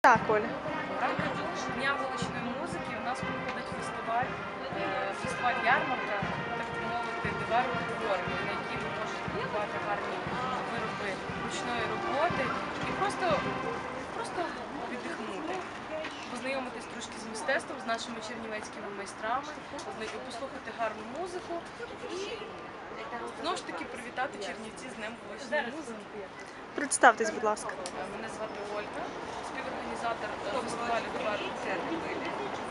Так, Оля. В рамках Дня вуличної музики у нас проходить фестиваль ярмарка, так би мовити, товару форми, на якій ви можете купувати гарні вироби ручної роботи і просто віддихнути, познайомитись трошки з мистецтвом, з нашими чернівецькими майстрами, послухати гарну музику і знову ж таки привітати Чернівці з Днем вуличної музики. Представтесь, будь ласка. Мене звати Ольга, співорганізатор фестивалю «Товар».